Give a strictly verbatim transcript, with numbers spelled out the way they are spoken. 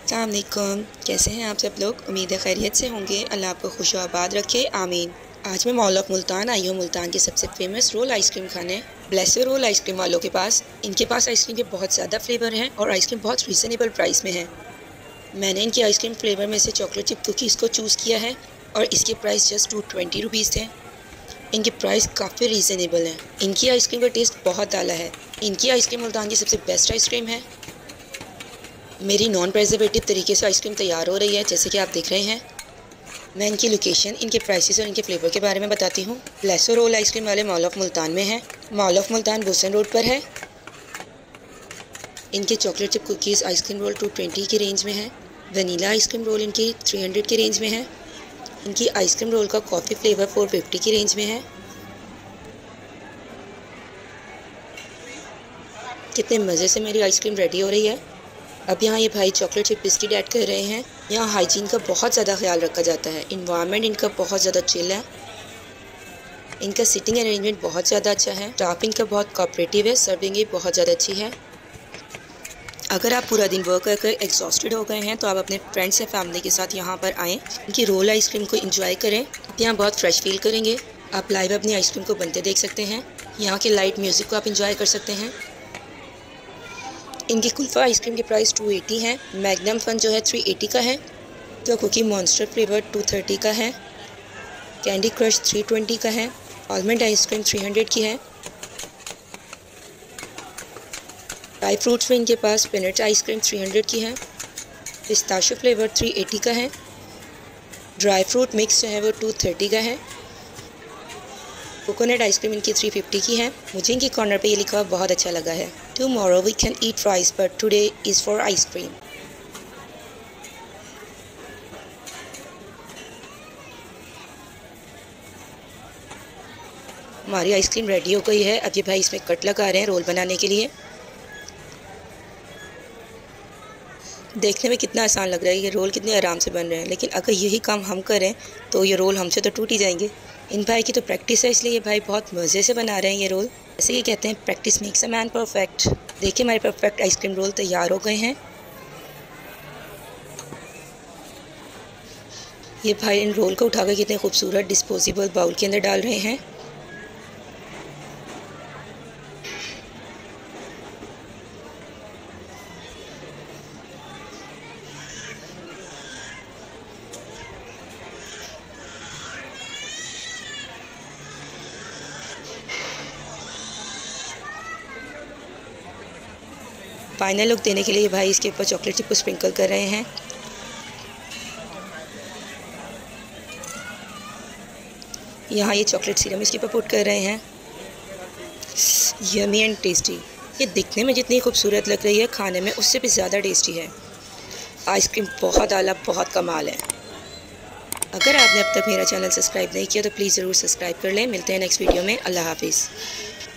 अस्सलाम वालेकुम, कैसे हैं आप सब लोग। उम्मीद है खैरियत से होंगे। अल्लाह आपको खुश आबाद रखे, आमीन। आज मैं मॉल ऑफ मुल्तान आई हूँ मुल्तान के सबसे फेमस रोल आइसक्रीम खाने, ब्लेसो रोल आइसक्रीम वालों के पास। इनके पास आइसक्रीम के बहुत ज़्यादा फ्लेवर हैं और आइसक्रीम बहुत रीज़नेबल प्राइस में है। मैंने इनकी आइसक्रीम फ्लेवर में से चॉकलेट चिप कुकीज़ को चूज़ किया है और इसके price just two twenty rupees थे। इनके प्राइस काफ़ी रीज़नेबल हैं। इनकी आइसक्रीम का टेस्ट बहुत आला है। इनकी आइसक्रीम मुल्तान की सबसे बेस्ट आइसक्रीम है। मेरी नॉन प्रिजर्वेटिव तरीके से आइसक्रीम तैयार हो रही है, जैसे कि आप देख रहे हैं। मैं इनकी लोकेशन, इनके प्राइसेस और इनके फ्लेवर के बारे में बताती हूँ। ब्लेसो रोल आइसक्रीम वाले मॉल ऑफ मुल्तान में है। Mall of Multan Bosan road पर है। इनके chocolate chip cookies ice cream roll two twenty की रेंज में है। वनीला आइसक्रीम रोल इनकी थ्री हंड्रेड की रेंज में है। इनकी आइसक्रीम रोल का कॉफ़ी फ्लेवर फोर फिफ्टी की रेंज में है। कितने मज़े से मेरी आइसक्रीम रेडी हो रही है। अब यहाँ ये भाई चॉकलेट चिप बिस्किट ऐड कर रहे हैं। यहाँ हाइजीन का बहुत ज़्यादा ख्याल रखा जाता है। इन्वायरमेंट इनका बहुत ज़्यादा चिल है। इनका सिटिंग अरेंजमेंट बहुत ज़्यादा अच्छा है। स्टाफ इनका बहुत कोऑपरेटिव है। सर्विंग भी बहुत ज़्यादा अच्छी है। अगर आप पूरा दिन वर्क करके एग्जॉस्टेड हो गए हैं तो आप अपने फ्रेंड्स या फैमिली के साथ यहाँ पर आएँ। इनकी रोल आइसक्रीम को इंजॉय करें। आप यहाँ बहुत फ्रेश फील करेंगे। आप लाइव अपनी आइसक्रीम को बनते देख सकते हैं। यहाँ के लाइट म्यूज़िक को आप इंजॉय कर सकते हैं। इनकी कुल्फ़ा आइसक्रीम के प्राइस टू एटी है। मैग्नम फन जो है थ्री एटी का है। तो cookie monster flavour two thirty का है। कैंडी क्रश थ्री ट्वेंटी का है। आलमंड आइसक्रीम थ्री हंड्रेड की है। ड्राई फ्रूट्स में इनके पास पीनट आइसक्रीम थ्री हंड्रेड की है। पिस्ताशो फ्लेवर थ्री एटी का है। ड्राई फ्रूट मिक्स जो है वो टू थर्टी का है। कोकोनट आइसक्रीम इनकी थ्री फिफ्टी की है। मुझे इनके कॉर्नर पे ये लिखा हुआ बहुत अच्छा लगा है, tomorrow we can eat fries but today is for ice cream. हमारी आइसक्रीम रेडी हो गई है। अब ये भाई इसमें कट लगा रहे हैं रोल बनाने के लिए। देखने में कितना आसान लग रहा है, ये रोल कितने आराम से बन रहे हैं, लेकिन अगर यही काम हम करें तो ये रोल हमसे तो टूट ही जाएंगे। इन भाई की तो प्रैक्टिस है, इसलिए ये भाई बहुत मज़े से बना रहे हैं ये रोल। जैसे ये कहते हैं, practice makes a man perfect. देखिए हमारे परफेक्ट आइसक्रीम रोल तैयार हो गए हैं। ये भाई इन रोल को उठाकर कितने खूबसूरत डिस्पोजेबल बाउल के अंदर डाल रहे हैं। फाइनल लुक देने के लिए भाई इसके ऊपर चॉकलेट चिप को स्प्रिंकल कर रहे हैं। यहाँ ये चॉकलेट सिरम इसके ऊपर पुट कर रहे हैं। Yummy and tasty. ये दिखने में जितनी खूबसूरत लग रही है, खाने में उससे भी ज़्यादा टेस्टी है। आइसक्रीम बहुत आला, बहुत कमाल है। अगर आपने अब तक मेरा चैनल सब्सक्राइब नहीं किया तो प्लीज़ ज़रूर सब्सक्राइब कर लें। मिलते हैं नेक्स्ट वीडियो में। अल्लाह हाफिज़।